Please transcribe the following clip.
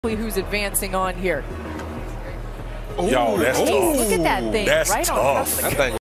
who's advancing on here. Yo, that's tough. Look at that thing. That's right tough. on top of the